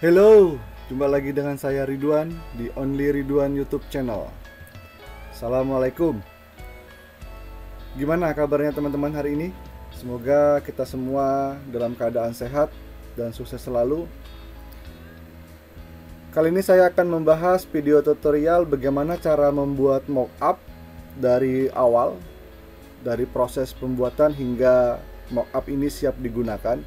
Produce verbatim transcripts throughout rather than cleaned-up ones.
Halo, jumpa lagi dengan saya Ridwan di Only Ridwan YouTube channel. Assalamualaikum. Gimana kabarnya teman-teman hari ini? Semoga kita semua dalam keadaan sehat dan sukses selalu. Kali ini saya akan membahas video tutorial bagaimana cara membuat mockup dari awal, dari proses pembuatan hingga mockup ini siap digunakan.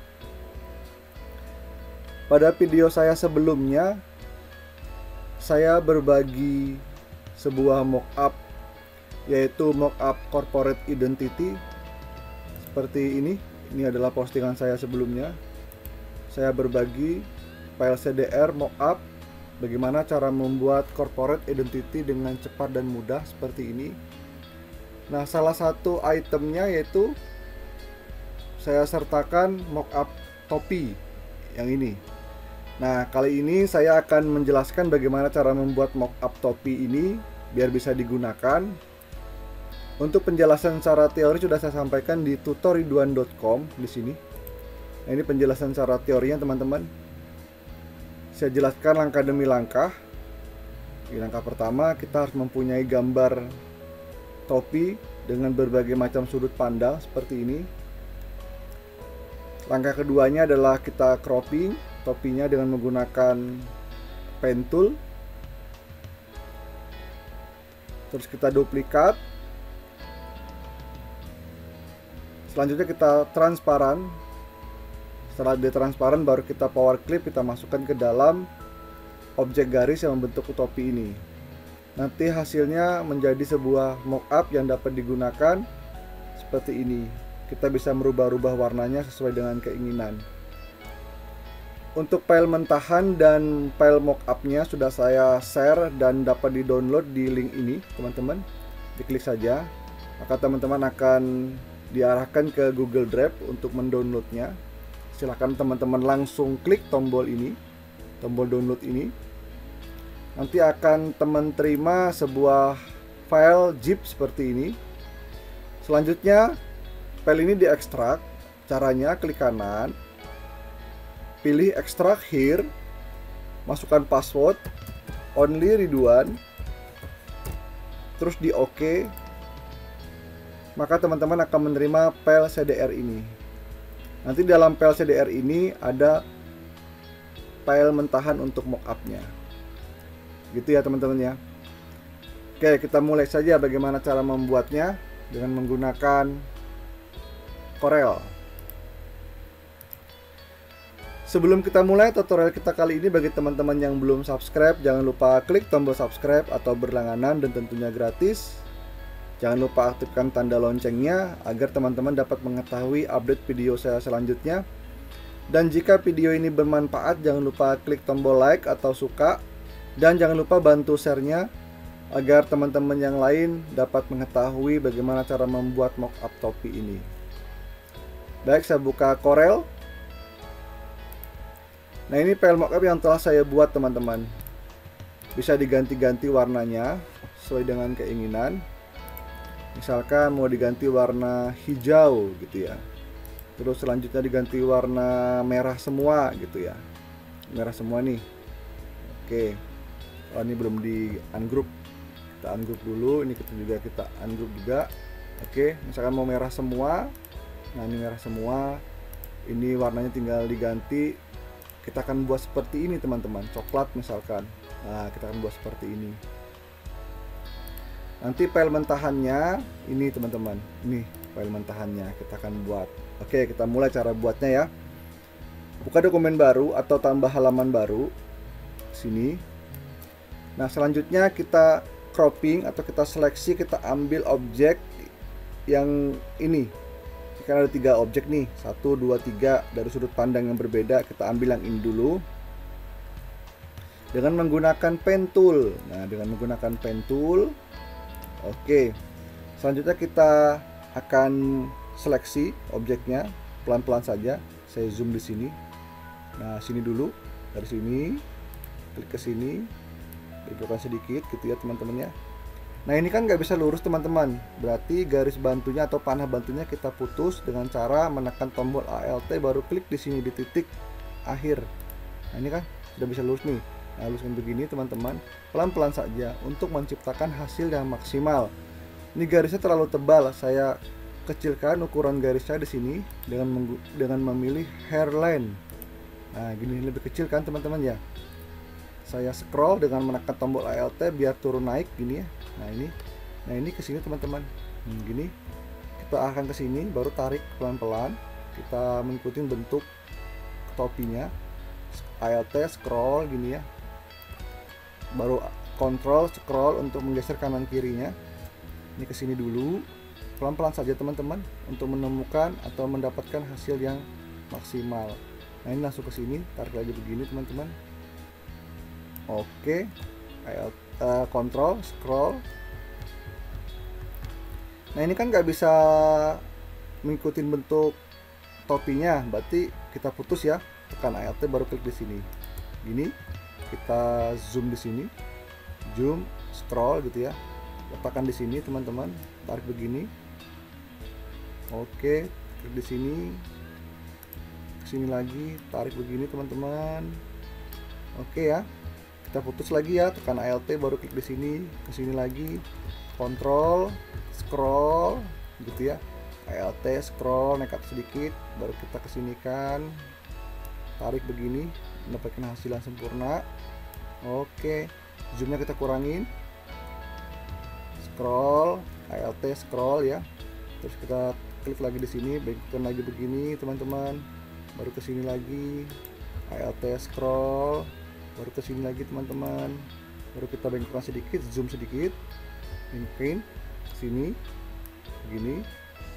Pada video saya sebelumnya, saya berbagi sebuah mockup, yaitu mockup corporate identity seperti ini. Ini adalah postingan saya sebelumnya. Saya berbagi file C D R mockup, bagaimana cara membuat corporate identity dengan cepat dan mudah seperti ini. Nah, salah satu itemnya yaitu saya sertakan mockup topi yang ini. Nah, kali ini saya akan menjelaskan bagaimana cara membuat mockup topi ini biar bisa digunakan. Untuk penjelasan secara teori sudah saya sampaikan di tutoriduan dot com di sini. Nah, ini penjelasan secara teorinya, teman-teman. Saya jelaskan langkah demi langkah. Di langkah pertama, kita harus mempunyai gambar topi dengan berbagai macam sudut pandang seperti ini. Langkah keduanya adalah kita cropping topinya dengan menggunakan pen tool. Terus kita duplikat. Selanjutnya kita transparan. Setelah dia transparan, baru kita power clip, kita masukkan ke dalam objek garis yang membentuk topi ini. Nanti hasilnya menjadi sebuah mockup yang dapat digunakan seperti ini. Kita bisa merubah-rubah warnanya sesuai dengan keinginan. Untuk file mentahan dan file mockupnya sudah saya share dan dapat di-download di link ini, teman-teman. Diklik saja, maka teman-teman akan diarahkan ke Google Drive untuk mendownloadnya. Silahkan teman-teman langsung klik tombol ini, tombol download ini. Nanti akan teman terima sebuah file zip seperti ini. Selanjutnya, file ini diekstrak. Caranya klik kanan, pilih extract here, masukkan password Only Ridwan, terus di OK. Maka teman-teman akan menerima file C D R ini. Nanti dalam file C D R ini ada file mentahan untuk mockupnya. Gitu ya teman-teman ya. Oke, kita mulai saja bagaimana cara membuatnya dengan menggunakan Corel. Sebelum kita mulai tutorial kita kali ini, bagi teman-teman yang belum subscribe, jangan lupa klik tombol subscribe atau berlangganan dan tentunya gratis. Jangan lupa aktifkan tanda loncengnya agar teman-teman dapat mengetahui update video saya selanjutnya. Dan jika video ini bermanfaat, jangan lupa klik tombol like atau suka. Dan jangan lupa bantu share-nya agar teman-teman yang lain dapat mengetahui bagaimana cara membuat mockup topi ini. Baik, saya buka Corel. Nah, ini file mockup yang telah saya buat, teman-teman. Bisa diganti-ganti warnanya sesuai dengan keinginan. Misalkan mau diganti warna hijau gitu ya. Terus selanjutnya diganti warna merah semua gitu ya. Merah semua nih. Oke. Oh, ini belum di ungroup. Kita ungroup dulu. Ini kita juga kita ungroup juga. Oke, misalkan mau merah semua. Nah, ini merah semua. Ini warnanya tinggal diganti. Kita akan buat seperti ini, teman-teman. Coklat misalkan. Nah, kita akan buat seperti ini. Nanti file mentahannya ini, teman-teman. Ini file mentahannya kita akan buat. Oke, kita mulai cara buatnya ya. Buka dokumen baru atau tambah halaman baru. Sini. Nah, selanjutnya kita cropping atau kita seleksi, kita ambil objek yang ini. Kan ada tiga objek nih, satu, dua, tiga, dari sudut pandang yang berbeda. Kita ambil yang ini dulu dengan menggunakan pen tool. Nah, dengan menggunakan pen tool, oke. Selanjutnya kita akan seleksi objeknya pelan-pelan saja. Saya zoom di sini. Nah, sini dulu, dari sini klik ke sini, belokkan sedikit gitu ya teman-teman ya. Nah, ini kan nggak bisa lurus, teman-teman. Berarti garis bantunya atau panah bantunya kita putus dengan cara menekan tombol Alt, baru klik di sini di titik akhir. Nah, ini kan sudah bisa lurus nih. Nah, luruskan begini teman-teman, pelan-pelan saja untuk menciptakan hasil yang maksimal. Ini garisnya terlalu tebal, saya kecilkan ukuran garisnya di sini dengan dengan memilih hairline. Nah, gini lebih kecil kan teman-teman ya. Saya scroll dengan menekan tombol Alt biar turun naik gini ya. Nah, ini. Nah, ini ke sini teman-teman. Hmm, gini. Kita akan ke sini baru tarik pelan-pelan. Kita mengikuti bentuk topinya. Alt scroll gini ya. Baru kontrol scroll untuk menggeser kanan kirinya. Ini ke sini dulu. Pelan-pelan saja teman-teman untuk menemukan atau mendapatkan hasil yang maksimal. Nah, ini langsung ke sini, tarik lagi begini teman-teman. Oke, Alt, uh, kontrol scroll. Nah, ini kan nggak bisa mengikuti bentuk topinya, berarti kita putus ya. Tekan Alt baru klik di sini. Gini, kita zoom di sini, zoom, scroll gitu ya. Letakkan di sini teman-teman, tarik begini. Oke, klik di sini, kesini lagi, tarik begini teman-teman. Oke ya, kita putus lagi ya, tekan Alt baru klik di sini, kesini lagi, kontrol, scroll, gitu ya. Alt scroll, nekat sedikit, baru kita kesinikan, tarik begini, mendapatkan hasil yang sempurna. Oke, zoomnya kita kurangin. Scroll, Alt scroll ya. Terus kita klik lagi di sini, bengkokkan lagi begini teman-teman. Baru ke sini lagi. Alt scroll, baru ke sini lagi teman-teman. Baru kita bengkokkan sedikit, zoom sedikit. Bengkokin sini. Begini.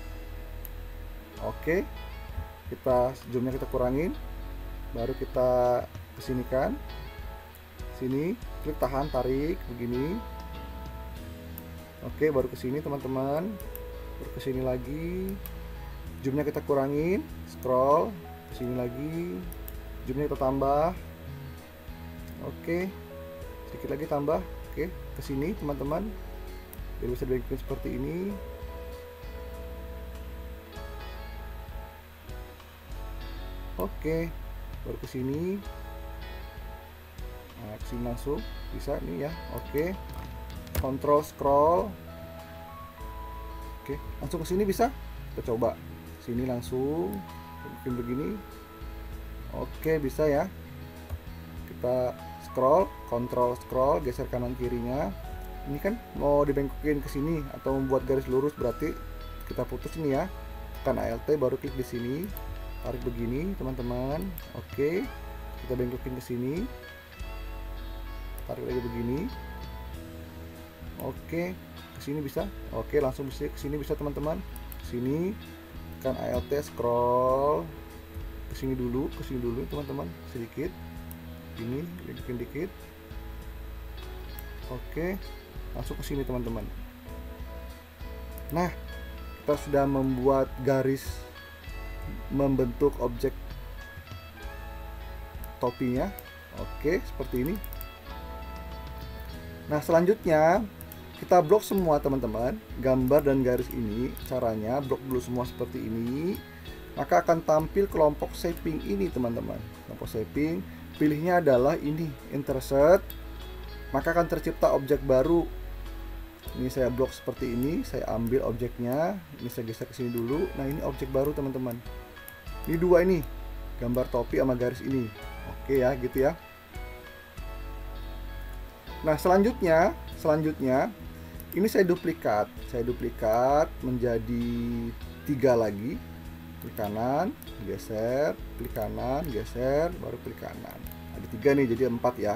Oke. Kita zoomnya kita kurangin. Baru kita kesinikan. Sini, klik tahan, tarik begini. Oke, baru ke sini teman-teman. Baru ke sini lagi. Zoomnya kita kurangin, scroll, ke sini lagi. Zoomnya kita tambah. Oke. Sedikit lagi tambah. Oke, ke sini teman-teman. Biar bisa dibikin seperti ini. Oke. Baru ke sini. Nah, ke sini langsung bisa nih ya. Oke. Kontrol scroll. Oke, langsung ke sini bisa. Kita coba. Sini langsung bikin begini. Oke, bisa ya. Kita scroll, kontrol scroll, geser kanan kirinya. Ini kan mau dibengkokin ke sini atau membuat garis lurus, berarti kita putus ini ya. Tekan Alt baru klik di sini. Tarik begini, teman-teman. Oke. Kita bengkokin ke sini. Tarik lagi begini. Oke, ke sini bisa. Oke, langsung bisa ke sini bisa teman-teman. Sini kan Alt scroll ke sini dulu, ke sini dulu teman-teman, sedikit. Ini bikin dikit. Oke, langsung ke sini teman-teman. Nah, kita sudah membuat garis membentuk objek topinya. Oke, seperti ini. Nah, selanjutnya kita blok semua teman-teman, gambar dan garis ini. Caranya blok dulu semua seperti ini, maka akan tampil kelompok shaping ini teman-teman. Kelompok shaping, pilihnya adalah ini, intersect, maka akan tercipta objek baru. Ini saya blok seperti ini, saya ambil objeknya, ini saya geser ke sini dulu. Nah, ini objek baru teman-teman. Ini dua ini, gambar topi sama garis ini. Oke ya, gitu ya. Nah, selanjutnya, selanjutnya ini saya duplikat, saya duplikat menjadi tiga lagi. Klik kanan, geser, klik kanan, geser, baru klik kanan. Ada tiga nih, jadi empat ya.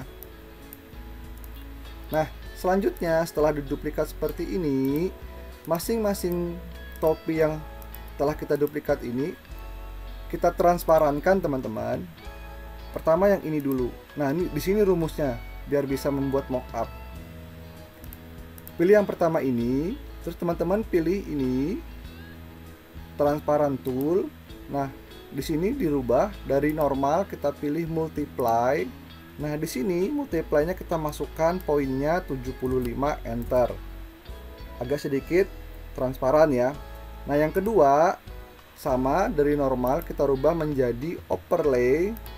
Nah, selanjutnya setelah diduplikat seperti ini, masing-masing topi yang telah kita duplikat ini kita transparankan teman-teman. Pertama yang ini dulu. Nah, ini di sini rumusnya biar bisa membuat mockup. Pilih yang pertama ini, terus teman-teman pilih ini transparan tool. Nah, di sini dirubah dari normal kita pilih multiply. Nah, di sini multiply-nya kita masukkan poinnya tujuh puluh lima, enter. Agak sedikit transparan ya. Nah, yang kedua sama dari normal kita rubah menjadi overlay.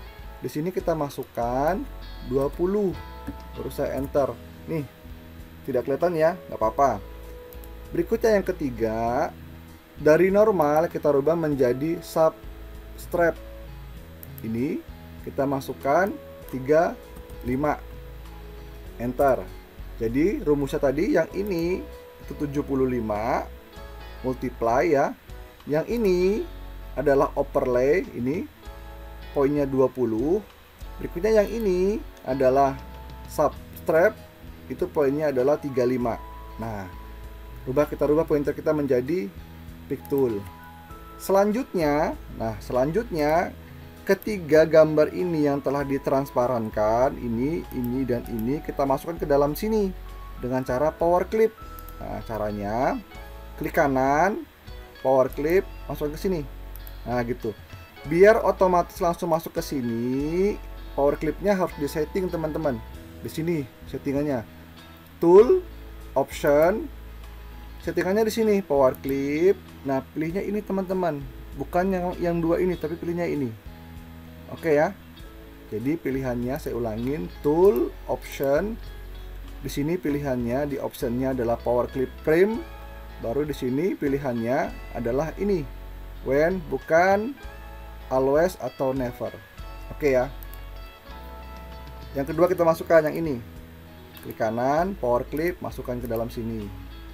Di sini kita masukkan dua puluh. Baru saya enter. Nih, tidak kelihatan ya, nggak apa-apa. Berikutnya yang ketiga, dari normal kita rubah menjadi substrap. Ini kita masukkan tiga puluh lima. Enter. Jadi rumusnya tadi yang ini itu tujuh puluh lima multiply ya. Yang ini adalah overlay, ini poinnya dua puluh. Berikutnya yang ini adalah substrap, itu poinnya adalah tiga puluh lima. Nah, rubah kita rubah pointer kita menjadi pick tool. Selanjutnya, nah selanjutnya ketiga gambar ini yang telah ditransparankan, ini, ini dan ini kita masukkan ke dalam sini dengan cara power clip. Nah, caranya klik kanan, power clip, masuk ke sini. Nah, gitu. Biar otomatis langsung masuk ke sini, power clipnya harus disetting teman-teman. Di sini settingannya. Tool, option, settingannya di sini power clip. Nah, pilihnya ini teman-teman. Bukan yang yang dua ini, tapi pilihnya ini. Oke ya. Jadi pilihannya saya ulangin, tool, option. Di sini pilihannya di optionnya adalah power clip frame. Baru di sini pilihannya adalah ini. When, bukan always atau never. Oke ya. Yang kedua kita masukkan yang ini. Klik kanan, power clip, masukkan ke dalam sini.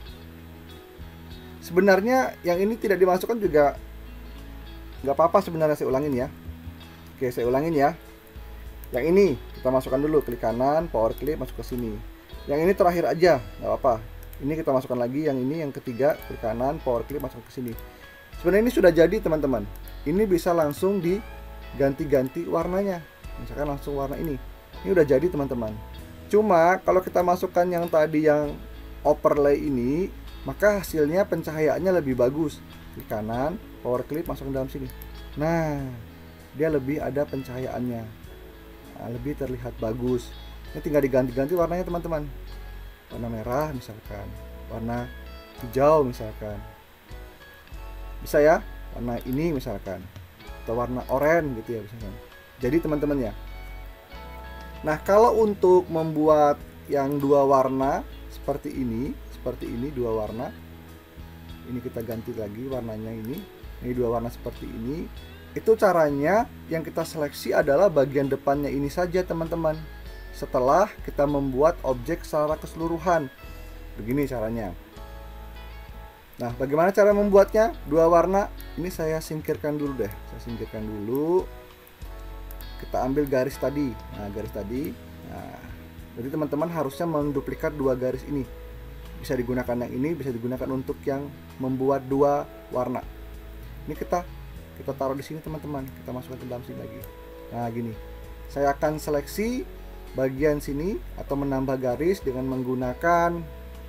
Sebenarnya yang ini tidak dimasukkan juga nggak apa-apa sebenarnya, saya ulangin ya. Oke, saya ulangin ya. Yang ini kita masukkan dulu, klik kanan, power clip, masuk ke sini. Yang ini terakhir aja, nggak apa-apa. Ini kita masukkan lagi, yang ini yang ketiga, klik kanan, power clip, masuk ke sini. Sebenarnya ini sudah jadi teman-teman. Ini bisa langsung diganti-ganti warnanya. Misalkan langsung warna ini. Ini udah jadi teman-teman. Cuma kalau kita masukkan yang tadi yang overlay ini, maka hasilnya pencahayaannya lebih bagus. Klik kanan, power clip, masuk ke dalam sini. Nah, dia lebih ada pencahayaannya. Nah, lebih terlihat bagus. Ini tinggal diganti-ganti warnanya teman-teman. Warna merah misalkan, warna hijau misalkan. Bisa ya, warna ini misalkan, atau warna oranye gitu ya misalkan. Jadi teman-teman ya. Nah, kalau untuk membuat yang dua warna seperti ini, seperti ini dua warna. Ini kita ganti lagi warnanya ini. Ini dua warna seperti ini. Itu caranya yang kita seleksi adalah bagian depannya ini saja teman-teman. Setelah kita membuat objek secara keseluruhan. Begini caranya. Nah, bagaimana cara membuatnya? Dua warna. Ini saya singkirkan dulu deh. Saya singkirkan dulu. Kita ambil garis tadi. Nah, garis tadi. Nah, jadi teman-teman harusnya menduplikat dua garis ini. Bisa digunakan yang ini, bisa digunakan untuk yang membuat dua warna. Ini kita kita taruh di sini teman-teman. Kita masukkan ke dalam sini lagi. Nah, gini. Saya akan seleksi bagian sini atau menambah garis dengan menggunakan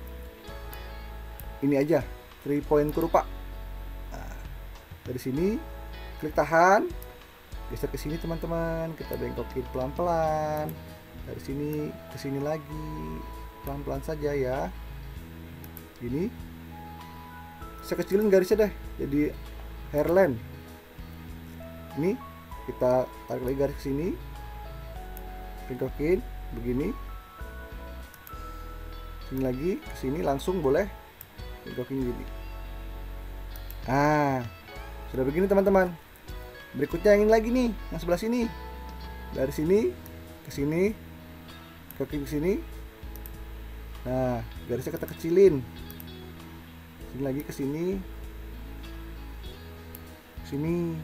ini aja. Three point kurva. Nah, dari sini klik tahan, geser ke sini teman-teman, kita bengkokin pelan-pelan. Dari sini ke sini lagi, pelan-pelan saja ya. Gini, saya kecilin garisnya deh, jadi hairline. Ini kita tarik lagi garis ke sini, bengkokin begini. Sini lagi, ke sini langsung boleh. Bengkokin gini. Ah, sudah begini teman-teman. Berikutnya yang ini lagi nih, yang sebelah sini. Dari sini ke sini, ke sini. Nah, garisnya kita kecilin. Sini lagi ke sini. Sini.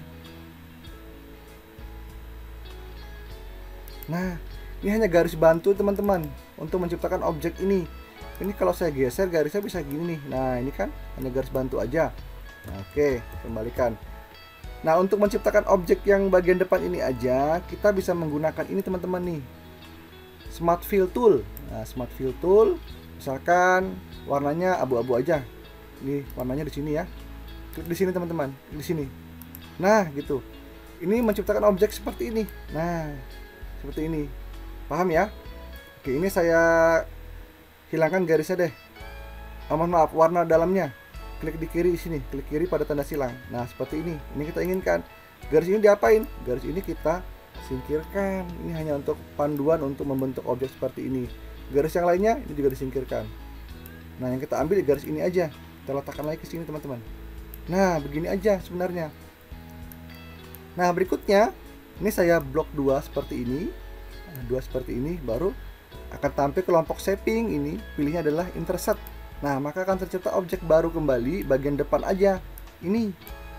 Nah, ini hanya garis bantu teman-teman untuk menciptakan objek ini. Ini kalau saya geser garisnya bisa gini nih. Nah, ini kan hanya garis bantu aja. Nah, oke, kembalikan. Nah, untuk menciptakan objek yang bagian depan ini aja, kita bisa menggunakan ini teman-teman nih. Smart Fill Tool. Nah, Smart Fill Tool, misalkan warnanya abu-abu aja. Ini warnanya di sini ya. Klik di sini teman-teman, di sini. Nah, gitu. Ini menciptakan objek seperti ini. Nah, seperti ini. Paham ya? Oke, ini saya hilangkan garisnya deh. Oh, mohon maaf, warna dalamnya. Klik di kiri sini, klik kiri pada tanda silang. Nah, seperti ini. Ini kita inginkan. Garis ini diapain? Garis ini kita singkirkan. Ini hanya untuk panduan untuk membentuk objek seperti ini. Garis yang lainnya ini juga disingkirkan. Nah, yang kita ambil garis ini aja, kita letakkan lagi ke sini teman-teman. Nah, begini aja sebenarnya. Nah, berikutnya ini saya blok dua seperti ini. Nah, dua seperti ini, baru akan tampil kelompok shaping ini. Pilihnya adalah intersect. Nah, maka akan tercipta objek baru kembali bagian depan aja. Ini.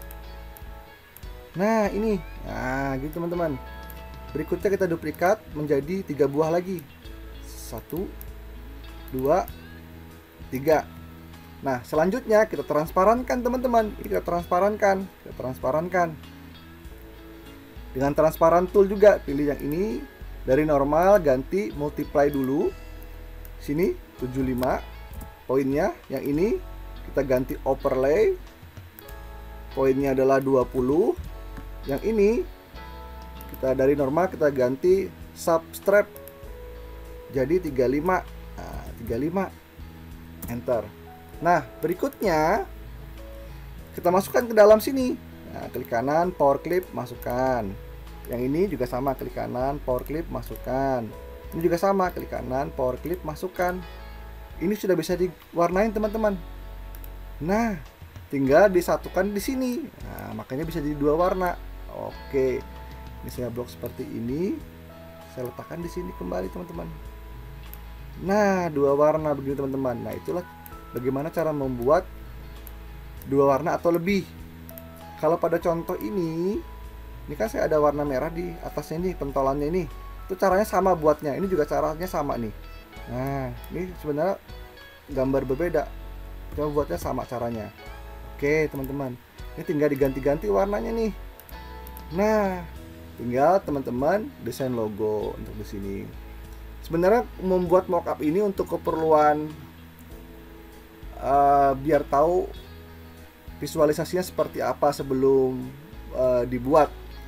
Nah, ini. Nah, gitu teman-teman. Berikutnya kita duplikat menjadi tiga buah lagi. Satu, dua, tiga. Nah, selanjutnya kita transparankan teman-teman. Ini kita transparankan, kita transparankan. Dengan transparan tool juga, pilih yang ini. Dari normal ganti multiply dulu. Sini tujuh puluh lima poinnya. Yang ini kita ganti overlay. Poinnya adalah dua puluh. Yang ini kita dari normal kita ganti subtract. Jadi tiga puluh lima. Nah, tiga puluh lima. Enter. Nah, berikutnya kita masukkan ke dalam sini. Nah, klik kanan, power clip, masukkan. Yang ini juga sama, klik kanan, power clip, masukkan. Ini juga sama, klik kanan, power clip, masukkan. Ini sudah bisa diwarnain teman-teman. Nah, tinggal disatukan di sini. Nah, makanya bisa jadi dua warna. Oke, ini saya blok seperti ini. Saya letakkan di sini kembali teman-teman. Nah, dua warna begini teman-teman. Nah, itulah bagaimana cara membuat dua warna atau lebih. Kalau pada contoh ini, ini kan saya ada warna merah di atasnya nih, pentolannya ini. Itu caranya sama buatnya. Ini juga caranya sama nih. Nah, ini sebenarnya gambar berbeda. Coba buatnya sama caranya. Oke, teman-teman. Ini tinggal diganti-ganti warnanya nih. Nah, tinggal teman-teman desain logo untuk di sini. Sebenarnya membuat mockup ini untuk keperluan uh, biar tahu visualisasinya seperti apa sebelum uh, dibuat.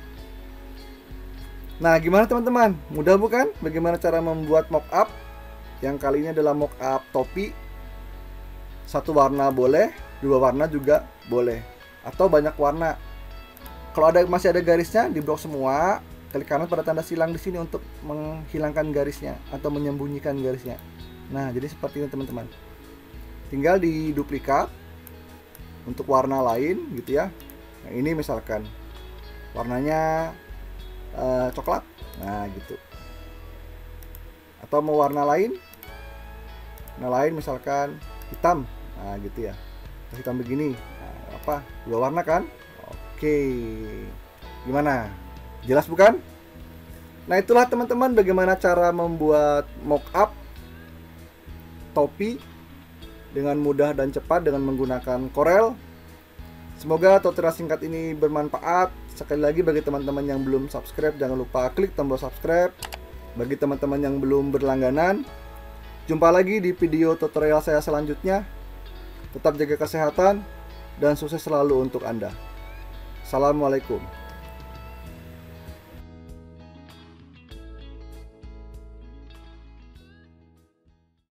Nah, gimana teman-teman? Mudah bukan? Bagaimana cara membuat mockup? Yang kali ini adalah mockup topi. Satu warna boleh, dua warna juga boleh, atau banyak warna. Kalau ada masih ada garisnya, di blok semua. Klik kanan pada tanda silang di sini untuk menghilangkan garisnya atau menyembunyikan garisnya. Nah, jadi seperti ini teman-teman. Tinggal diduplikat untuk warna lain gitu ya. Nah, ini misalkan warnanya uh, coklat. Nah, gitu. Atau mau warna lain? Warna lain misalkan hitam. Nah, gitu ya. Hitam begini. Nah, apa? Dua warna kan? Oke. Gimana? Jelas bukan? Nah, itulah teman-teman bagaimana cara membuat mockup topi dengan mudah dan cepat dengan menggunakan Corel. Semoga tutorial singkat ini bermanfaat. Sekali lagi bagi teman-teman yang belum subscribe, jangan lupa klik tombol subscribe. Bagi teman-teman yang belum berlangganan, jumpa lagi di video tutorial saya selanjutnya. Tetap jaga kesehatan dan sukses selalu untuk Anda. Assalamualaikum.